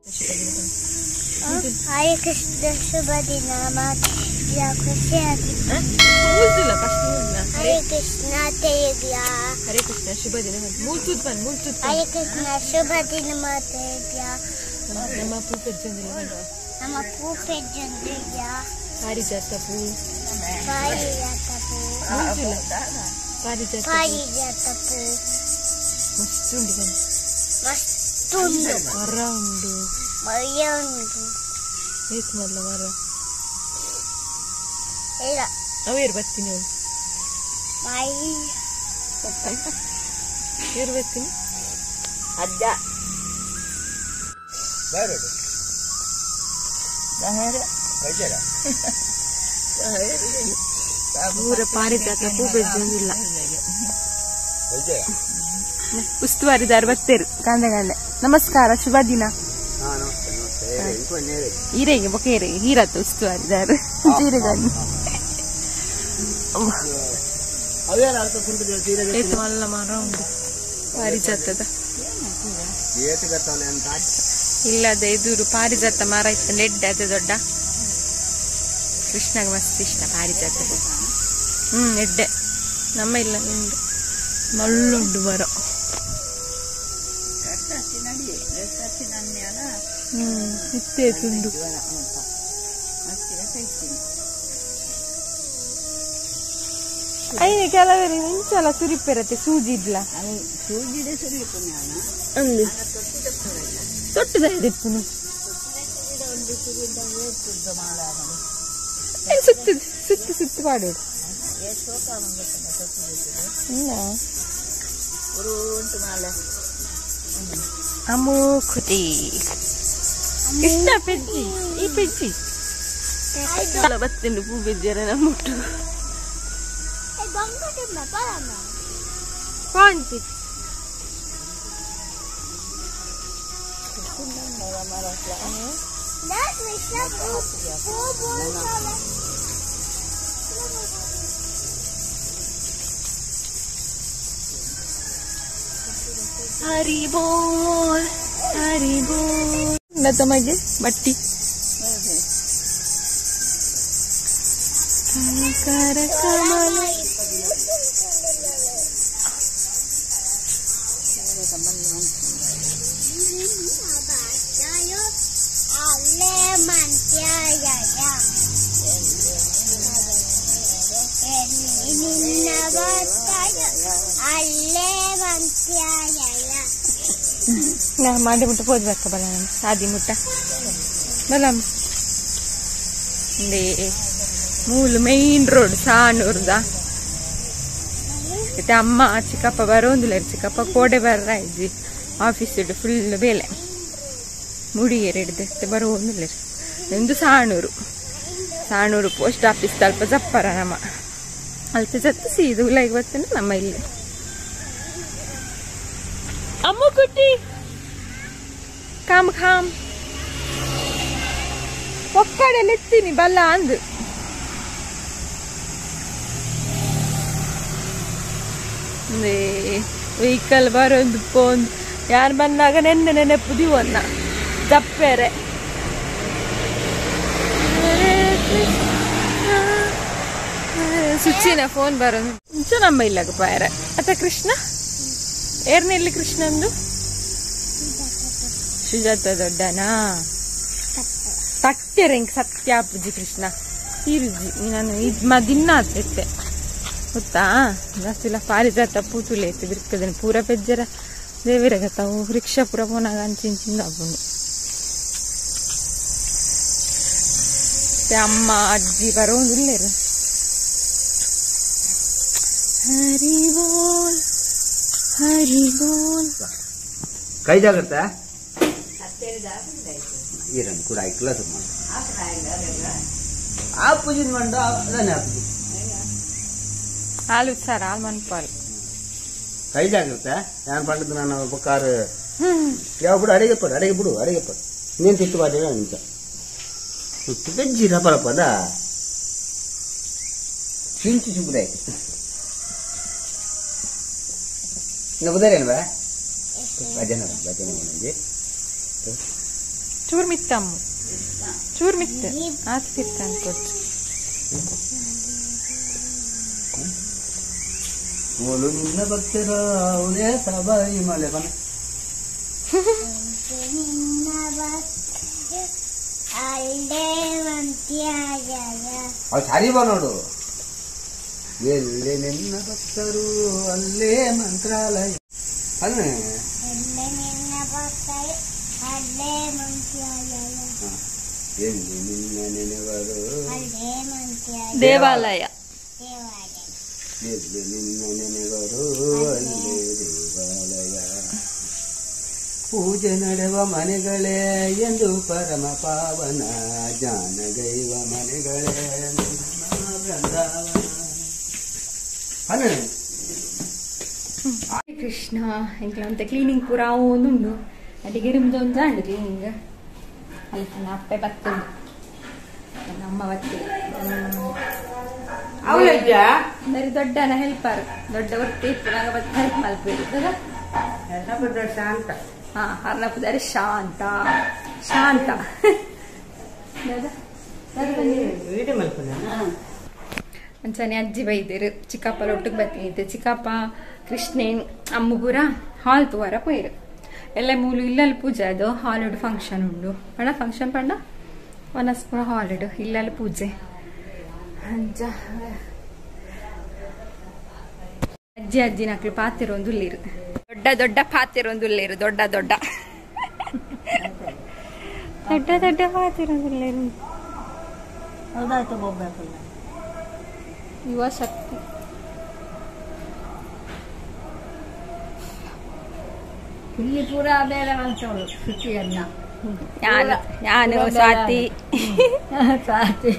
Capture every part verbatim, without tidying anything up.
Hare Krishna Shubhadinama Ya Krishna Hare Krishna Tevya Hare Krishna Shubhadinama Multut ban multut Hare Krishna Shubhadinama Tevya Nama Pupejjandila Nama Pupejjandila Parijata Pu Parijata Pu Multula Parijata Parijata Pu Mastundi ban Mastundi Around Mayandu Yes malla mara Ela Aver battini Mai Aver battini Adda Baru Dahara Bajara Pura Parijata Pupejjandila Bajara ಉಸ್ತುವಾರಿ ದಾರ್ವತ್ತೇರು ಕಾಂದೆ ಕಾಂದೆ ನಮಸ್ಕಾರ ಶುಭ ದಿನ ಹಾ ನಮಸ್ತೆ ನಮಸ್ತೆ ಇಂಕೊ ನೇರೆ ಈರೆಗೆ ಬೊಕೇರೆ ಹೀರತ್ತು ಉಸ್ತುವಾರಿ ದಾರು ಜೀರಿಗಾನಿ ಅವೇನ ಅರ್ಥ ಕುಂತಿದೆ ತೀರಗೆ ಏತು ಮಲ್ಲ ಮರ ಉಂಟು ಪಾರಿಜಾತದ ಏತು ಗತ್ತಲೆ ಅಂತ ಇಲ್ಲದೆ ಎದುರು ಪಾರಿಜಾತ ಮರ ಇತ್ತು ನೆಡ್ಡೆ ಅದು ದೊಡ್ಡ ಕೃಷ್ಣಗೆ ಮಸ್ತ್ ಇಷ್ಟ ಪಾರಿಜಾತದ ಹ್ಮ್ ನೆಡ್ಡೆ ನಮ್ಮ ಇಲ್ಲ ಉಂಟು ಮಲ್ಲುಂಡು ಮರ ಹ್ಮ್ ಇತ್ತೇ ತುಂಡು ಐನೆ ಕೆಲವರು ಇಂಚಲ ಸುರಿಪಿರತ್ತೆ ಸೂಜಿ ಇಡ್ಲ ಅಂದು ತೊಟ್ಟದ ಇದೆಪ್ಪುನು ಸುತ್ತು ಸುತ್ತು ಸುತ್ತು ಮಾಡೋದು ಇಲ್ಲ ಅಮ್ಮು ಖುಟಿ ಇಷ್ಟ ಪೆಜ್ಜಿ ಈ ಪೆಜ್ಜಿ ಬತ್ತಿಂಡು ಪೂ ಬೆಜ್ಜರ ನಮ್ಮುಟ್ಟು ಪಾಂಚಿ हरी बोल हरी बोल न तಮಗೆ ಬಟ್ಟಿ ಕರ ಕಮಲ ನಾ ಮಾಡಿ ಮುಟ್ಟ ಹೋದ್ಬೇಕ ಬಲ ಆದಿ ಮುಟ್ಟ ಬಲಂ ದೇ ಮೂಲ ಮೈನ್ ರೋಡ್ ಸಾನೂರ್ದ ಮತ್ತೆ ಅಮ್ಮ ಚಿಕ್ಕಪ್ಪ ಬರೋಂದಿಲ್ಲ ಚಿಕ್ಕಪ್ಪ ಕೋಡೆ ಬರ್ರ ಇದ್ವಿ ಆಫೀಸ್ ಇಡು ಫುಲ್ ಬೇಲೆ ಮುಡಿಯೇರಿ ಹಿಡ್ದೆ ಬರೋಂದಿಲ್ಲ ನಿಮ್ದು ಸಾಣೂರು ಸಾಣೂರು ಪೋಸ್ಟ್ ಆಫೀಸ್ ತಲ್ಪ ಜಪ್ಪರ ನಮ್ಮ ಅಲ್ಪ ಜತ್ತು ಸೀದು ಇಲ್ಲ ಇವತ್ತಿನ ನಮ್ಮ ಇಲ್ಲಿ ಅಮ್ಮ ಕುಟ್ಟಿ ಕಾಮ್ ಕಾಮ್ ಒಕ್ಕಡೆಲ್ಲ ಎತ್ತೀನಿ ಬಲ್ಲ ಅಂದು ವೆಹಿಕಲ್ ಬರೋದು ಪೋಂದು ಯಾರು ಬಂದಾಗ ನೆನ್ನೆ ನೆನಪು ದಿವನ್ನ ದಪ್ಪೆರೆ ಸುಚ್ಚಿನ ಫೋನ್ ಬರೋದು ಇಂಚ ನಮ್ಮ ಇಲ್ಲಾಗ ಪಾಯರ ಅತ್ತ ಕೃಷ್ಣ ಏರ್ನೆಲ್ಲಿ ಕೃಷ್ಣಂದು ಸುಜಾತ ದೊಡ್ಡನಾ ತಟ್ಟೆರೆ ಹಿಂಗೆ ಸತ್ಯ ಅಪ್ಪುಜಿ ಕೃಷ್ಣ ತೀರುಜಿ ನಾನು ಇದು ಮದಿನ್ನ ಆಗ್ತೈತೆ ಗೊತ್ತಾ ಜಾಸ್ತಿಲ್ಲ ಪಾರಿಜಾತ ಪೂತುಲೆ ಐತೆ ಬಿರ್ಕದನ್ನು ಪೂರ ಪೆಜ್ಜರ ದೇವಿರಗತ್ತಾವು ರಿಕ್ಷಾ ಪೂರ ಪೋನಾಗ ಅಂಚಿಂಚಿಂದ ಹಬ್ಬನು ಅಮ್ಮ ಅಜ್ಜಿ ಬರೋದಿಲ್ಲ ಹರಿ ಬೋಲ್ ಹರಿ ಬೋಲ್ ಕೈ ಜಾಗ್ರತೆ ಇರನ್ ಕೂಡ ಐಕ್ಲ ಸುಮ್ಮ ಆ ಪೂಜೆ ಮಾಡು ಅದನ್ನೇ ಹಾಕಿ ಹಾಲು ಸರ್ ಹಾಲು ಮನ್ಪಾಲ್ ಕೈ ಜಾಗ್ರತೆ ಯಾರು ಪಂಡದ ನಾನು ಬಕ್ಕಾರು ಯಾವ ಬಿಡು ಅಡಿಗೆ ಪಡು ಅಡಿಗೆ ಬಿಡು ಅಡಿಗೆ ಪಡು ನೀನು ತಿತ್ತು ಬಾದೇವೆ ನಿಂಚ ಬೆಜ್ಜಿ ರಪರಪ್ಪದ ಕಿಂಚು ಚುಬ್ರೆ ಇನ್ನು ಬುದಾರೇನು ಬಾ ಭಜನೆ ಭಜನೆ ನನಗೆ ಚೂರು ಮಿತ್ತಮ್ಮ ಚೂರು ಮಿತ್ತ ಆಸ್ತಿತ್ತ ಅನ್ಕೊಟ್ಟು ಓಲು ನಿನ್ನ ಬರ್ತೀರ ಅವಳೇ ಸಬಾಯಿ ಮಳೆ ಬನ ಅವ್ರು ಸಾರಿ ಬಾ ನೋಡು ಎಲ್ಲೇ ನಿನ್ನ ಭಕ್ತರು ಅಲ್ಲೇ ಮಂತ್ರಾಲಯ ಅಲ್ಲ ಎಲ್ಲಿ ನಿನ್ನ ನೆನೆವರು ದೇವಾಲಯ ಎಲ್ಲಿ ನಿನ್ನ ನೆನೆವರು ಅಲ್ಲೇ ದೇವಾಲಯ ಪೂಜೆ ನಡೆವ ಮನೆಗಳೇ ಎಂದು ಪರಮ ಪಾವನ ಜಾನಗೈವ ಮನೆಗಳೇ ಬೃಂದಾವನ ಕೃಷ್ಣ ಇಂట్లో అంత క్లీనింగ్ ಪೂರಾ ಒಂದುಂಡು ಅಡಿಗೆ ರೂಮ್ದು ಒಂದು ಜಾಂಡು ಕ್ಲೀನಿಂಗ್ ಅಲ್ಲಿ ನನ್ನ ಅಪ್ಪೆ ಬತ್ತುಂಡು ನನ್ನ ಅಮ್ಮ ಬತ್ತಿ ಬರೀ ದೊಡ್ಡನ ಹೆಲ್ಪರ್ ದೊಡ್ಡ ಒತ್ತಿ ಪುನಃ ಬತ್ತು ಹೆಲ್ಪ್ ಮಲ್ಪೇರು ಶಾಂತ ಹಾ ಹರ್ನಪುದಾರಿ ಶಾಂತ ಶಾಂತ ಅಂಚನೆ ಅಜ್ಜಿ ಬೈದಿರು ಚಿಕ್ಕಪ್ಪಲ ಒಟ್ಟಿಗೆ ಬರ್ತೀನಿ ಚಿಕ್ಕಪ್ಪ ಕೃಷ್ಣೇನ್ ಅಮ್ಮ ಪೂರ ಹಾಲ್ ತುವಾರ ಪೋಯ್ರು ಎಲ್ಲ ಮೂಲು ಇಲ್ಲಲ್ಲಿ ಪೂಜೆ ಅದು ಹಾಲಿಡ್ ಫಂಕ್ಷನ್ ಉಂಡು ಪಂಡ ಫಂಕ್ಷನ್ ಪಂಡ ಒನಸ್ ಪೂರ ಹಾಲಿಡ್ ಇಲ್ಲಲ್ಲಿ ಪೂಜೆ ಅಂಚ ಅಜ್ಜಿ ಅಜ್ಜಿ ನಕ್ಲು ಪಾತಿರೊಂದು ಉಲ್ಲಿರು ದೊಡ್ಡ ದೊಡ್ಡ ಪಾತಿರೊಂದು ಉಲ್ಲಿರು ದೊಡ್ಡ ದೊಡ್ಡ ದೊಡ್ಡ ದೊಡ್ಡ ಪಾತಿರೊಂದು ಉಲ್ಲಿರು ಹೌದಾಯ್ತು ಹೋಗ್ಬೇಕು ಯುವ ಶಕ್ತಿ ಇಲ್ಲಿ ಪೂರ ಬೇರೆ ಅಂತವಳು ಸುಚಿಯನ್ನ ನಾನು ನಾನು ಸ್ವಾತಿ ಸ್ವಾತಿ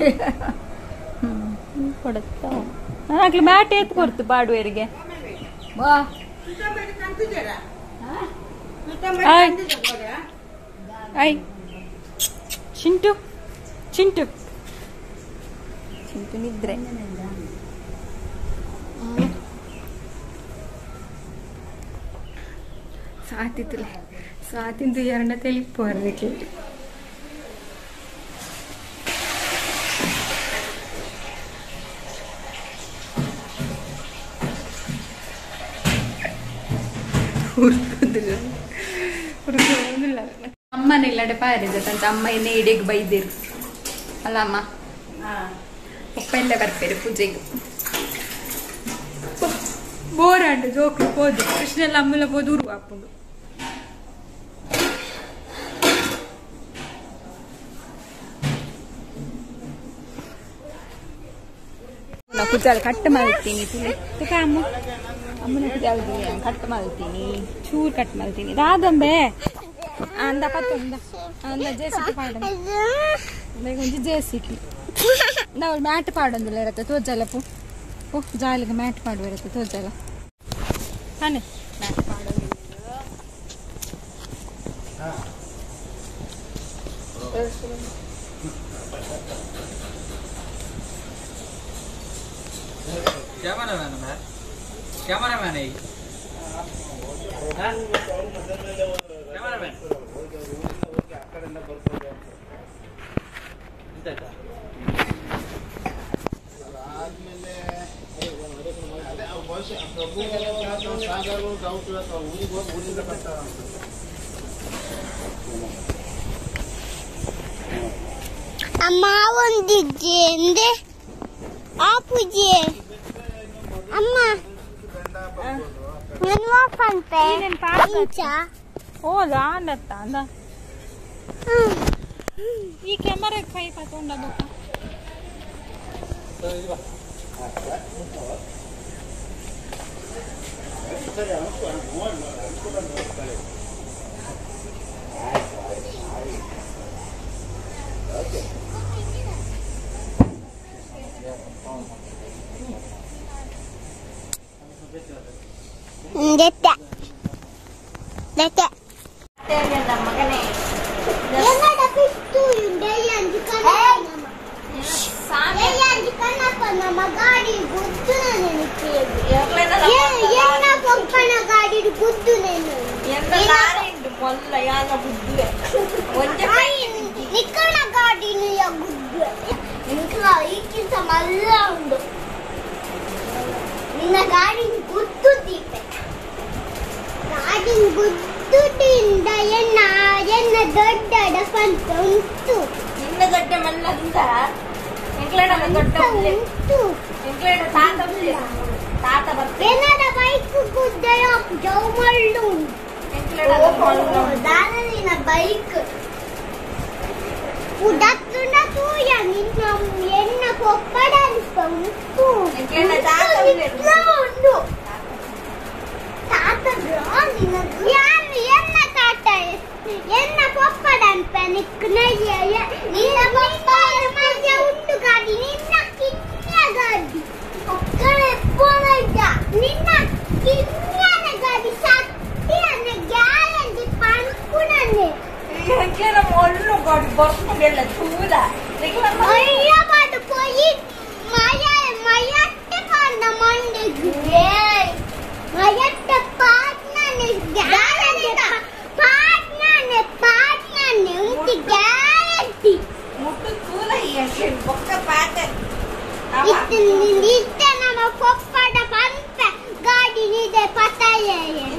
ಕೊಡುತ್ತ ನಾಕ್ಲು ಬ್ಯಾಟ್ ಎತ್ತು ಕೊಡ್ತು ಪಾಡುವರಿಗೆ ಬಾ ಐ ಚಿಂಟು ಚಿಂಟು ಚಿಂಟು ನಿದ್ರೆ ಸ್ವಾತಿತ್ತಲೆ ಸ್ವಾತಿಂದು ಎರಡ ತೆಲಿಪೋರ್ದಕ್ಕೆ ಅಮ್ಮನ ಇಲ್ಲಡೆ ಪಾರಿದಂತ ಅಮ್ಮ ಇನ್ನ ಇಡಿಗೆ ಬೈದಿರು ಅಲ್ಲ ಅಮ್ಮ ಪಪ್ಪ ಎಲ್ಲ ಬರ್ತಾರೆ ಪೂಜೆಗೆ ಬೋರಾಂಡು ಜೋಕ್ಲು ಹೋದು ಕೃಷ್ಣೆಲ್ಲ ಅಮ್ಮಲ ಹೋದು ಉರು ಹಾಕೊಂಡು ನಾ ಕುಜಾಲ ಕಟ್ ಮಾಡ್ತೀನಿ ತುಕ ಅಮ್ಮ ಅಮ್ಮನ ಕುಜಾಲ ಕಟ್ ಮಾಡ್ತೀನಿ ಚೂರು ಕಟ್ ಮಾಡ್ತೀನಿ ರಾದಂಬೆ ಅಂದ ಪತ್ತೊಂದ ಅಂದ ಜೇಸಿಪಿ ಪಾಡ ಒಂಜಿ ಜೇಸಿಪಿ ನಾವು ಮ್ಯಾಟ್ ಪಾಡೊಂದಿಲ್ಲ ಇರತ್ತೆ ತೋಜಲಪ್ಪು ಓ ಜಾಲಿಗೆ ಮ್ಯಾಟ್ ಪಾಡುವ ಇರತ್ತೆ ತೋಜಲ ತಾನೆ ಮ್ಯಾಟ್ ಪಾಡೋದು कैमरामैन है कैमरामैन है कैमरामैन ಅಮ್ಮ ಒಂದಿದ್ದೆ ಎಂದೆ ಆ ಪೂಜೆ ಅಮ್ಮ ನಾನು ವಾಪಂತೆ ಇಂಚ ಓ ಲಾಂಡತ್ತ ಅಂದ ಈ ಕ್ಯಾಮರಾ ಕೈ ಪತ್ತೊಂಡ ಬೊಕ್ಕ ದೆತ್ತ ದೆತ್ತ ತೆಗೆದ ಮಗನೇ ಎಂಗಡ ಪಿಸ್ತು ಇಂದೆಯ ಅಂಜಿಕನ ಸಾಮೆ ಅಂಜಿಕನ ನಮ್ಮ ಗಾಡಿ ಗುದ್ದು ನನಗೆ ಏನ ಪಂಪನ ಗಾಡಿ ಗುದ್ದು ನೆನು ಎಂದ ಲಾರಿ ಮೊಲ್ಲ ಯಾಗ ಗುದ್ದುವೆ ಒಂಜೆ ಮಲ್ಲ ಉಂಡು ನಿನ್ನ ಗಾಡಿ ಗುದ್ದು ದೀಪೆ ಗಾಡಿ ಗುದ್ದುದಿಂದ ಎನ್ನ ಎನ್ನ ದೊಡ್ಡ ಪಂತ ಉಂಟು ನಿನ್ನ ದೊಡ್ಡ ಮಲ್ಲ ಉಂಟಾ ಎಂಕ್ಲೇಡ ದೊಡ್ಡ ಉಂಟು ಎಂಕ್ಲೇಡ ತಾತ ಉಂಟು ತಾತ ಬರ್ತೆ ಏನಾದ ಬೈಕ್ ಗುದ್ದೆಯ ಜೌ ಮಳ್ಳು ಎಂಕ್ಲೇಡ ದಾರಿನ ಬೈಕ್ ಉಡತ್ತುಂಡ ತೂಯ ನಿನ್ನ ಎನ್ನ ಕೊಪ್ಪಡ ಉಂಟು ಎಂಕ್ಲೇಡ ತಾತ ಉಂಟು ತಾತ ನಿನ್ನ ಯಾರು ಎನ್ನ ತಾತ ಎನ್ನ ಕೊಪ್ಪಡ ಅಂತ ನಿಕ್ಕ ನಯ್ಯ ನಿನ್ನ ಕೊಪ್ಪಡ ಮಧ್ಯ ಉಂಟು ಗಾಡಿ ನಿನ್ನ ಕಿನ್ನ ಗಾಡಿ ಒಕ್ಕಡೆ ಪೋಲೈತ ನಿನ್ನ ಕಿನ್ನ ಗಾಡಿ ಸತ್ಯನ ಗ್ಯಾರಂಟಿ ಪಣಕುಡನೆ ಎಂಕ್ಲೇಡ ಮೊಳ್ಳು ಗಾಡಿ ಬರ್ಕೊಂಡೆಲ್ಲ ತೂಲ ಅಯ್ಯ ಬಾಡು ಪೋಯಿ ಮಾಯ ಮಾಯಟ್ಟೆ ಪಾಂಡ ಮಂಡೆಗೆ ಮಾಯಟ್ಟೆ ಪಾಟ್ನನೆ ಗ್ಯಾರಂಟಿ ಪಾಟ್ನನೆ ಪಾಟ್ನನೆ ಉಂಟಿ ಗ್ಯಾರಂಟಿ ಮುಟ್ಟು ತೂಲ ಈ ಎಂಕ್ಲೇಡ ಬೊಕ್ಕ ಪಾತೆ ಇತ್ತು ಇತ್ತೆ ನಮ್ಮ ಕೊಪ್ಪಡ ಪಂಪ ಗಾಡಿ ನಿದೆ ಪತಾಯೆ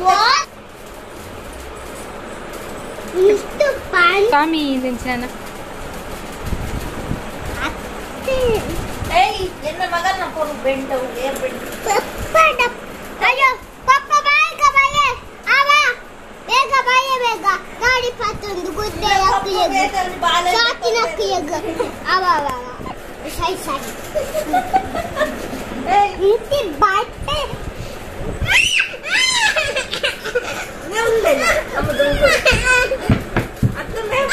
ಇಷ್ಟು ಪಂಪ ಸ್ವಾಮಿ ಇದನ್ನ ಏಯ್ ಎನ್ನ ಮಗನ ಕೊಡು ಬೆಂಡ ಏರ್ ಬೆಂಡ ಕೊಪ್ಪಡ ಅಯ್ಯೋ ಪಪ್ಪ ಬೇಗ ಬಾಯೆ ಅವ ಬೇಗ ಬಾಯೆ ಬೇಗ ಗಾಡಿ ಪತ್ತೊಂದು ಗುದ್ದೆ ಹಾಕಿಯಗ ಸಾತಿನ ಹಾಕಿಯಗ ಅವ ಅವ ಸೈ ಸೈ ಏಯ್ ಇಂತಿ ಬಟ್ಟೆ ನಿಲ್ಲೆಲ್ಲ ನಮ್ಮದು ಅತ್ತನೆ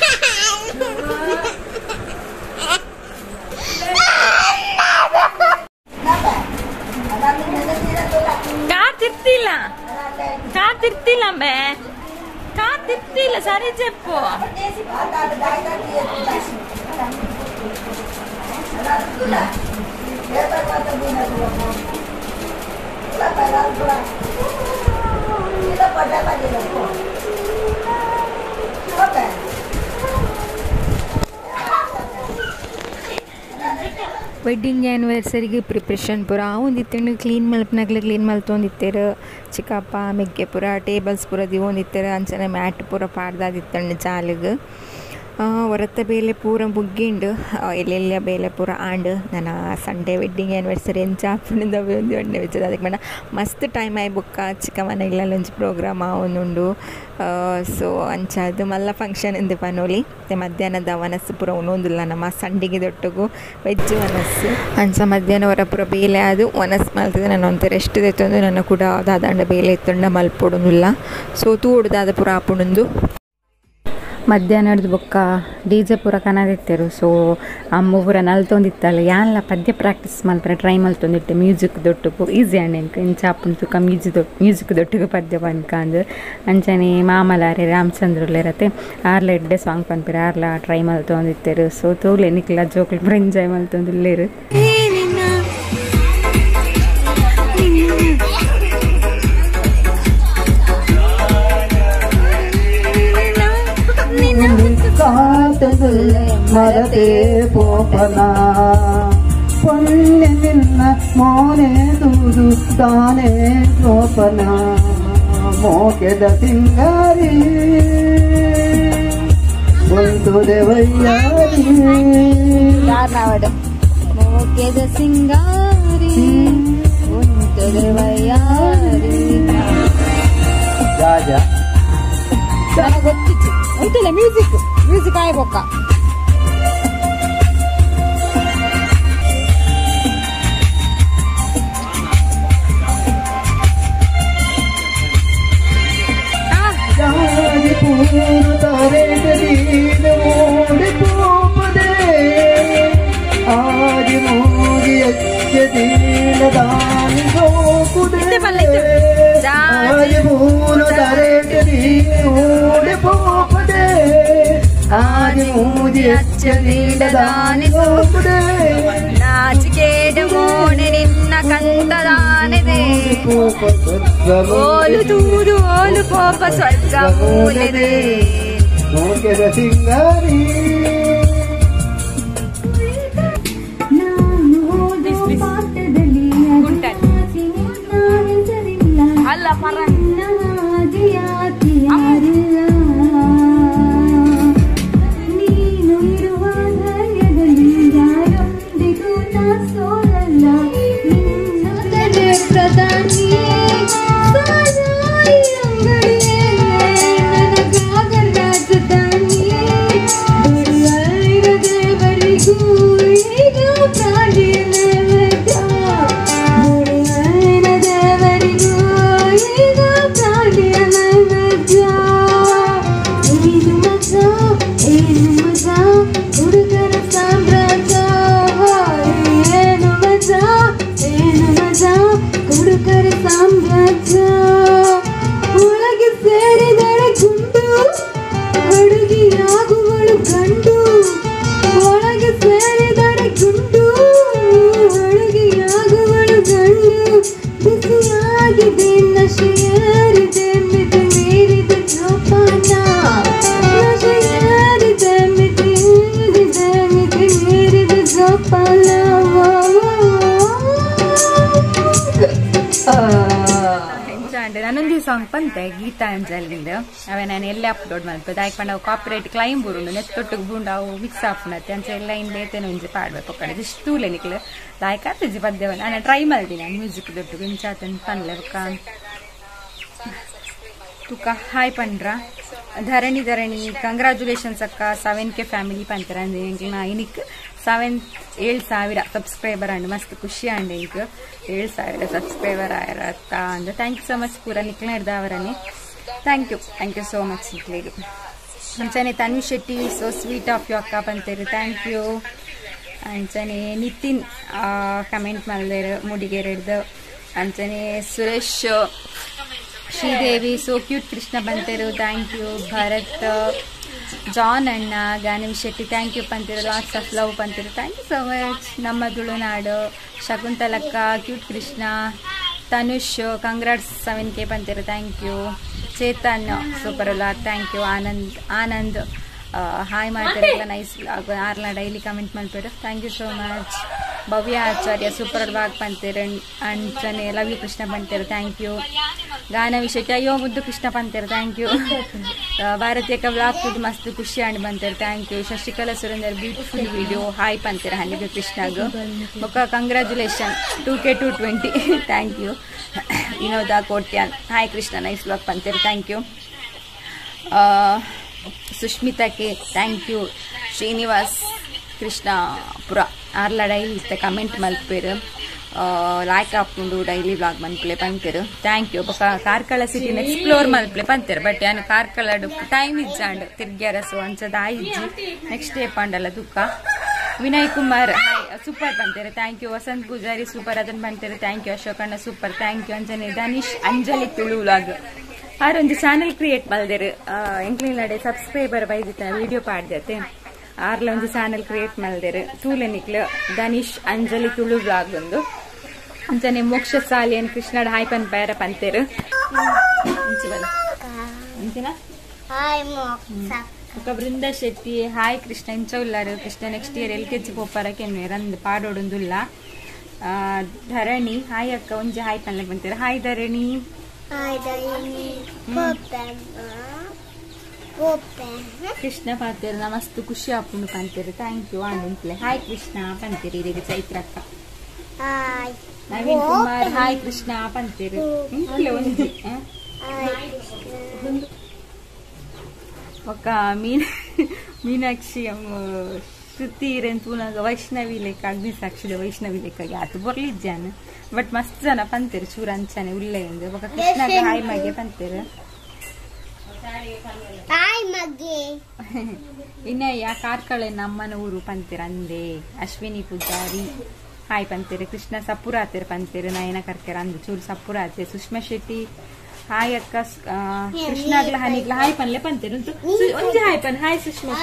ಕಾತಿರ್ತಿಲ್ಲ ಕಾತಿರ್ತಿಲ್ಲ ಮೇ ಕಾತಿರ್ತಿಲ್ಲ ಸರಿ చెప్పు ವೆಡ್ಡಿಂಗ್ ಆ್ಯನಿವರ್ಸರಿಗೆ ಪ್ರಿಪ್ರೇಷನ್ ಪೂರ ಒಂದಿತ್ತು ಕ್ಲೀನ್ ಮಲ್ಪನಾಗ್ಲಿ ಕ್ಲೀನ್ ಮಲ್ತೊಂದಿತ್ತೇರು ಚಿಕ್ಕಪ್ಪ ಮೆಗ್ಗೆ ಪೂರ ಟೇಬಲ್ಸ್ ಪೂರ ದಿವೊಂದಿತ್ತೇರು ಅಂಚನೆ ಮ್ಯಾಟ್ ಪೂರ ಪಾಡ್ದಾದಿತ್ತಣ್ಣು ಚಾಲಿಗೆ ಹೊರತ ಬೇಲೆ ಪೂರ ಬುಗ್ಗಿಂಡು ಎಲ್ಲೆಲ್ಲ ಬೇಲೆ ಪೂರ ಆಂಡು ನನ್ನ ಸಂಡೇ ವೆಡ್ಡಿಂಗ್ ಆ್ಯನಿವರ್ಸರಿ ಎಂಚ ಆಪುಂಡು ಒಂದು ಎಣ್ಣೆ ವೆಚ್ಚದ ಅದಕ್ಕೆ ಮೇಡ ಮಸ್ತ್ ಟೈಮ್ ಆಯ್ ಬುಕ್ಕ ಚಿಕ್ಕ ಮನೆ ಇಲ್ಲ ಲಂಚ್ ಪ್ರೋಗ್ರಾಮ್ ಆವೊಂದುಂಡು ಸೊ ಅಂಚಾದು ಮಲ್ಲ ಫಂಕ್ಷನ್ ಇಂದು ಪನೋಲಿ ಮತ್ತು ಮಧ್ಯಾಹ್ನದ ವನಸ್ಸು ಪೂರ ಉಣೋದಿಲ್ಲ ನಮ್ಮ ಸಂಡಿಗೆ ದೊಟ್ಟಗೂ ವೆಜ್ ವನಸ್ಸು ಅಂಚ ಮಧ್ಯಾಹ್ನ ಹೊರ ಪೂರ ಬೇಲೆ ಅದು ವನಸ್ ಮಲ್ತಿದೆ ನಾನು ಒಂಥರ ಎಷ್ಟು ತೆತ್ತೊಂದು ನನ್ನ ಕೂಡ ದಾದಂಡ ಬೇಲೆ ಎತ್ತೊಂಡ ಮಲ್ಪೊಡುನಿಲ್ಲ ಸೊ ತೂಡುದಾದ ಪೂರ ಆಪುಣಂದು ಮಧ್ಯಾಹ್ನದ ಬೊಕ್ಕ ಡಿ ಜೆ ಪೂರ ಕನದಿತ್ತೇರು ಸೊ ಅಮ್ಮ ಪೂರ ನಲ್ತೊಂದಿತ್ತಲ್ಲ ಯಾನ್ಲ ಪದ್ಯ ಪ್ರಾಕ್ಟೀಸ್ ಮಲ್ಪರೆ ಟ್ರೈ ಮಲ್ತೊಂದಿಟ್ಟೆ ಮ್ಯೂಸಿಕ್ ದೊಟ್ಟುಗು ಈಸಿ ಅಂಡ್ ಎಂಕ ಇಂಚ ಅಪ್ಪನ ತುಕ ಮ್ಯೂಸಿಕ್ ದೊಟ್ಟು ಮ್ಯೂಸಿಕ್ ದೊಟ್ಟಿಗೆ ಪದ್ಯ ಪನ್ಕ ಅಂದು ಅಂಚನೆ ಮಾಮಲಾರೆ ರಾಮಚಂದ್ರಲ್ಲೇ ಆರ್ಲ ಎಡ್ಡೆ ಸಾಂಗ್ ಪನ್ಪಿರ ಆರ್ಲ ಟ್ರೈ ಮಲ್ತೊಂದಿತ್ತೇರು ಸೊ ತೋಲೆ ನಿಕ್ಲ ಜೋಕ್ಲು ಪೂರ ಎಂಜಾಯ್ ಮಲ್ತೊಂದಿಲ್ಲೇರು ಮರತೆ ಪೋಪನ ಪೊನ್ನೆ ನಿನ್ನ ಮೋನೆ ದೂದು ತಾನೇ ಗೋಪನ ಮೋಕೆದ ಸಿಂಗಾರಿ ಒಂದು ದೇವಯ್ಯಾರಿ ಮೋಕೆದ ಸಿಂಗಾರಿ ಒಂದು ದೇವಯ್ಯಾರಿ ರಾಜ ಗೊತ್ತಿತ್ತು ಗೊತ್ತಿಲ್ಲ ಮ್ಯೂಸಿಕ್ ಮ್ಯೂಸಿಕ್ ಆಯ್ಬೊಕ್ಕ ಆದಿ ಮೂಗಿ ಅಚ್ಚ ದೀನ ದಾನಿ ಹೋಗುದೆ ಆದಿ ಮೂರು ತರೇಟದಿ ಓಡಿ ಪೋಪದೆ ಆದಿ ಮೂಗಿ ಅಚ್ಚ ದೀನ ದಾನಿ ಹೋಗುದೆ ನಾಚಿಕೇಡ ಮೋನೆ ನಿನ್ನ ಕಂತದಾನೆದೆ ಓಲು ತೂದು ಓಲು ಕೋಪ ಸ್ವರ್ಗ ಮೂಲೆದೆ ಮೋಕೆದ ಸಿಂಗಾರಿ ನಾನು ನೀನು ಇರುವ ಧೈರ್ಯದಲ್ಲಿ ಯಾರೊಂದಿಗೂ ನಾ ಸೋಲಲ್ಲ ನಿನ್ನೊಡನೆ ಪ್ರಧಾನಿ ಸಾರಾಯಿ ಅಂಗಡಿಯೇ ನನಗಾಗ ರಾಜಧಾನಿ ದುಡಿಯೈರ ದೇವರಿಗೂ ಈಗ ಪ್ರಾಣಿಯ ನೈವೇದ್ಯ ದುಡಿಯೈರ ದೇವರಿಗೂ ಈಗ ಪ್ರಾಣಿಯ ನೈವೇದ್ಯ ಏನು ಮಜಾ ಏನು ಮಜಾ ಹುಡುಗರ ಸಾಮ್ರಾಜ್ಯ ಏನು ಮಜಾ ಏನು ಮಜಾ ಹುಡುಗರ ಸಾಮ್ರಾಜ್ಯ ಒಳಗೆ ಸೇರಿದರೆ ಗುಂಡು ಹುಡುಗಿಯಾಗುವಳು ಗಂಡು ಒಳಗೆ ಸೇರಿದರೆ ಗುಂಡು ಹುಡುಗಿಯಾಗುವಳು ಗಂಡು ಬಿಸಿಯಾಗಿದೆ ನಶೆಯೇರಿದೆ ಮಿತಿ ಮೀರಿದ ಜೋಪಾನ ನಶೆಯೇರಿದೆ ಮಿತಿ ಮೀರಿದೆ ಮಿತಿ ಮೀರಿದ ಜೋಪಾನ ನಾನೊಂದು ಸಾಂಗ್ ಬಂತೆ ಗೀತಾಂಜಲಿಂದ ಅವೇ ನಾನು ಎಲ್ಲೇ ಅಪ್ಲೋಡ್ ಮಾಡ್ಬೋದು ಆಯ್ಕೊಂಡು ಅವು ಕಾಪಿರೈಟ್ ಕ್ಲೈಮ್ ಬರುಂಡು ನೆತ್ತೊಟ್ಟಿಗೆ ಬುಂಡು ಅವು ಮಿಕ್ಸ್ ಆಪ್ನತ್ತೆ ಅಂಚ ಎಲ್ಲ ಇನ್ನು ಬೇತೇನೋ ಇಂಚೆ ಪಾಡ್ಬೇಕು ಕಡೆ ಇಷ್ಟು ನಿಕ್ಲೆ ಲಾಯ್ಕ್ ಆಗ್ತಿದ್ದಿ ಪದ್ಯವ ನಾನು ಟ್ರೈ ಮಾಡಿದ್ದೀನಿ ನಾನು ಮ್ಯೂಸಿಕ್ ದೊಡ್ಡ ಇಂಚಾತನ್ ಪನ್ಲೆ ಬಕ್ಕ ತುಕ ಹಾಯ್ ಪಂಡ್ರ ಧರಣಿ ಧರಣಿ ಕಂಗ್ರಾಚುಲೇಷನ್ಸ್ ಅಕ್ಕ ಸೆವೆನ್ ಕೆ ಫ್ಯಾಮಿಲಿ ಪಂತರ ಅಂದ್ರೆ ನಾ ಇನಿಕ್ ಸೆವೆನ್ ಏಳು ಸಾವಿರ ಸಬ್ಸ್ಕ್ರೈಬರ್ ಅಂಡ್ ಮಸ್ತ್ ಖುಷಿ ಅಂಡ್ ಈಗ ಏಳು ಸಾವಿರ ಸಬ್ಸ್ಕ್ರೈಬರ್ ಆಯ್ರ ಅಕ್ಕ ಅಂದ್ರೆ ಥ್ಯಾಂಕ್ ಯು ಸೊ ಮಚ್ ಪೂರ ನಿಕ್ಲ ಹಿಡ್ದವರನೇ thank you thank you so much ನಿಕ್ಲಿಗೆ ಅಂಚನೆ Tanvi Shetty so sweet of you ಅಕ್ಕ ಪಂತೇರಿ ಥ್ಯಾಂಕ್ ಯು ಅಂಚನೆ ನಿತಿನ್ ಕಮೆಂಟ್ ಮಾಡಿದೇರು ಮುಡಿಗೇರಿ ಹಿಡ್ದು ಅಂಚನೆ ಸುರೇಶ್ ಶ್ರೀದೇವಿ ಸೋ ಕ್ಯೂಟ್ ಕೃಷ್ಣ ಬಂತೇರು ಥ್ಯಾಂಕ್ ಯು ಭರತ್ ಜಾನ್ ಅಣ್ಣ ಗಾನವಿ ಶೆಟ್ಟಿ ಥ್ಯಾಂಕ್ ಯು ಪಂತಿರು ಲಾಟ್ಸ್ ಆಫ್ ಲವ್ ಪಂತಿರು ಥ್ಯಾಂಕ್ ಯು ಸೊ ಮಚ್ ನಮ್ಮ ತುಳುನಾಡು ಶಕುಂತಲಕ್ಕ cute Krishna Tanush congrats seven K ಪಂತಿರು thank you Chetan super lot thank you Anand Anand hi ಮಾಡ್ತಿರಲ್ಲ ನೈಸ್ ಆರ್ಲ ಡೈಲಿ ಕಮೆಂಟ್ ಮಾಡ್ತಾರೆ thank you so much Bhavya Acharya super ಬಾಗ್ ಪಂತಿರು ಅಂಚನೆ ಲವ್ ಯು ಕೃಷ್ಣ ಪಂತಿರು ಥ್ಯಾಂಕ್ ಯು ಗಾನವಿ ಶೆಟ್ಟಿ ಅಯ್ಯೋ ಮುದ್ದು ಕೃಷ್ಣ ಪಂತೇರು ಥ್ಯಾಂಕ್ ಯು ಭಾರತೀಯ ವ್ಲಾಗ್ ಫುಡ್ ಮಸ್ತ್ ಖುಷಿ ಅಂಡ್ ಬಂತೇರು thank you Shashikala Surender beautiful video hi ಪಂತೇರು ಹನಿಗೆ ಕೃಷ್ಣಾಗ ಬೊಕ್ಕ congratulation two K to twenty thank you Vinoda Kotian hi Krishna nice vlog ಪಂತೇರು thank you Sushmita K thank you Srinivas Krishnapura ಆರ್ಲ ಡೈಲಿ ಇತ್ತೆ ಕಮೆಂಟ್ ಮಲ್ಪೇರು ಲೈಕ್ ಹಾಕೊಂಡು ಡೈಲಿ ವ್ಲಾಗ್ ಮನ್ಪ್ಲೆ ಪಂತೇರು ಥ್ಯಾಂಕ್ ಯು ಬೊಕ್ಕ ಕಾರ್ಕಳ ಸಿಟಿನ ಎಕ್ಸ್ಪ್ಲೋರ್ ಮಲ್ಪ್ಲೆ ಪಂತೇರು ಬಟ್ ಯಾನು ಕಾರ್ಕಳಡು ಟೈಮ್ ಇಜ್ಜಾಂಡ್ ತಿರ್ಗ್ಯಾರ ಸೊ ಅಂಚದ ಆಯ್ಜಿ ನೆಕ್ಸ್ಟ್ ಡೇ ಪಂಡಲ್ಲ ದುಃಖ ವಿನಯ್ ಕುಮಾರ್ ಹಾಯ್ ಸೂಪರ್ ಪಂತೇರು thank you Vasanth Poojary super ಅದನ್ನ ಪಂತೇರು ಥ್ಯಾಂಕ್ ಯು ಅಶೋಕಣ್ಣ ಸೂಪರ್ ಥ್ಯಾಂಕ್ ಯು ಅಂಜನೆ ಧನೀಶ್ ಅಂಜಲಿ ತುಳು ವ್ಲಾಗ್ ಆರೊಂದು ಚಾನಲ್ ಕ್ರಿಯೇಟ್ ಮಾಡಿದೇರು ಎಂಕ್ಲಿನಡೆ ಸಬ್ಸ್ಕ್ರೈಬರ್ ಬೈದಿತ್ತ ವಿಡಿಯೋ ಪಾಡ್ದತೆ ಆರ್ಲ ಒಂದು ಚಾನಲ್ ಕ್ರಿಯೇಟ್ ಮಾಡಿದೇರು ತೂಲೆ ನಿಕ್ಲು ಧನೀಶ್ ಅಂಜಲಿ ತುಳು ಬ್ಲಾಗ್ ಒಂದು ಅಂಚನೆ ಮೋಕ್ಷ ಸಾಲಿಯನ್ ಕೃಷ್ಣಡ್ ಹಾಯ್ ಪನ್ ಬೇರ ಪಂತೇರು ಬೃಂದ ಶೆಟ್ಟಿ ಹಾಯ್ ಕೃಷ್ಣ ಇಂಚ ಉಲ್ಲಾರು Krishna next year L K G ಪೋಪಾರಕ್ಕೆ ರಂದು ಪಾಡೋಡೊಂದುಲ್ಲ ಧರಣಿ ಹಾಯ್ ಅಕ್ಕ ಒಂಜಿ ಹಾಯ್ ಪನ್ಲೆ ಪಂತೇರು ಹಾಯ್ ಧರಣಿ ಕೃಷ್ಣ ಪಂತೇರು ನಾ ಮಸ್ತ್ ಖುಷಿ ಆಪುಂಡು ಪಂತೇರು ಥ್ಯಾಂಕ್ ಯು ಆಂಡ್ಲೆ ಹಾಯ್ ಕೃಷ್ಣ ಪಂತೇರಿ ಈಗ ಚೈತ್ರ ಅಕ್ಕ ನವೀನ್ ಕುಮಾರ್ ಹಾಯ್ ಕೃಷ್ಣ ಪಂತೇರು ಒಂಜಿ ಒಕ್ಕ ಮೀನ ಮೀನಾಕ್ಷಿ ಶ್ರುತಿ ರೆಂತೂನಾಗ ವೈಷ್ಣವಿ ಲೆಕ್ಕ ಅಗ್ನಿ ಸಾಕ್ಷಿದ ವೈಷ್ಣವಿ ಲೆಕ್ಕಾಗಿ ಆತು ಬರ್ಲಿದ್ದಾನ ಬಟ್ ಮಸ್ತ್ ಜನ ಪಂತೇರು ಚೂರ ಅಂಚಾನೆ ಉಳ್ಳೆ ಎಂದು ಒಕ್ಕ ಕೃಷ್ಣಾಗ ಹಾಯ್ ಮಗೆ ಪಂತೇರು ವಿನಯ ಕಾರ್ಕಳೆ ನಮ್ಮನ ಊರು ಪಂತೇರ ಅಂದೆ ಅಶ್ವಿನಿ ಪೂಜಾರಿ ಹಾಯ್ ಪಂತೇರು ಕೃಷ್ಣ ಸಪುರ ಆತೇರು ಪಂತೇರು ನಯನ ಕರ್ಕೇರ ಅಂದು ಚೂರು ಸಪುರ ಆತೆ ಸುಷ್ಮಾ ಶೆಟ್ಟಿ ಹಾಯ್ ಅಕ್ಕ ಕೃಷ್ಣಾಗ್ಲ ಹನಿಗ್ಲ ಹಾಯ್ ಪನ್ಲೆ ಪಂತೇರು ಒಂಜಿ ಹಾಯ್ ಪನ್ ಹಾಯ್ ಸುಷ್ಮಾ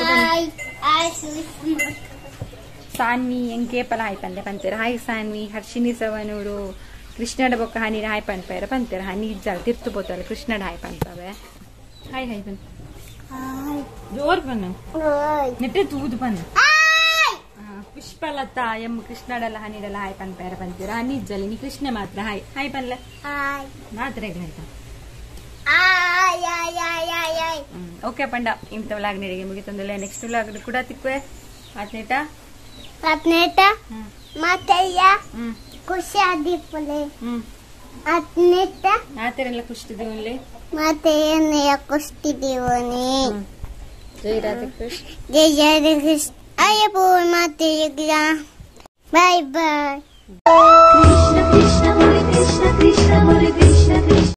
ಸಾನ್ವಿ ಎಂಕೇಪಲ ಹಾಯ್ ಪನ್ಲೆ ಪಂತೇರು ಹಾಯ್ ಸಾನ್ವಿ ಹರ್ಷಿನಿ ಸವನೂರು ಕೃಷ್ಣಡ ಬೊಕ್ಕ ಹನಿ ಹಾಯ್ ಪನ್ಪೇರ ಪಂತೇರು ಹನಿ ಇಜ್ಜಾಲ ತಿರ್ತು ಬೋತಲ್ಲ ಕೃಷ್ಣಡ ಹಾಯ್ ಪನ್ಪವೆ ಹಾಯ್ ಹಾಯ್ ಪನ್ ಜೋರ್ ಪನ್ನು ನೆಟ್ಟೆ ತೂದು ಪನ್ನು पुष्पलता एम कृष्णडल हनीडल हाय पन पैर पंतीरा हनी जलिनी कृष्ण मात्र हाय हाय पनले ಹಾಯ್ ಮಾತ್ರ ಆಯ್ತಾ ಆಯ್ ಆಯ್ ಆಯ್ ಆಯ್ ಆಯ್ ಓಕೆ ಪಂಡ ಇಂತ ವ್ಲಾಗ್ ನೆಡೆಗೆ ಮುಗಿತಂದಲ್ಲ ನೆಕ್ಸ್ಟ್ ವ್ಲಾಗ್ ಕೂಡ ತಿಕ್ವೆ ಆತ್ನೇಟ ಹದಿನೆಂಟ ಹ್ಮ್ ಮಾತಯ್ಯ ಹ್ಮ್ ಖುಷಿ ಆದಿಪ್ಪಲೆ ಹ್ಮ್ ಹದಿನೆಂಟ ಆತರೆಲ್ಲ ಖುಷ್ಟಿದೀವಲ್ಲಿ ಮಾತೆಯನ್ನೆಯ ಕುಷ್ಟಿದೀವನಿ ಜೈ ರಾಧೆ ಕೃಷ್ಣ ಜೈ ಜೈ ಕೃಷ್ಣ ಅಯ್ಯ ಪೂರ್ ಮಾತೆಯ ಬಾಯ್ ಬಾಯ್ Krishna Krishna Hare Krishna Krishna Hare Krishna Krishna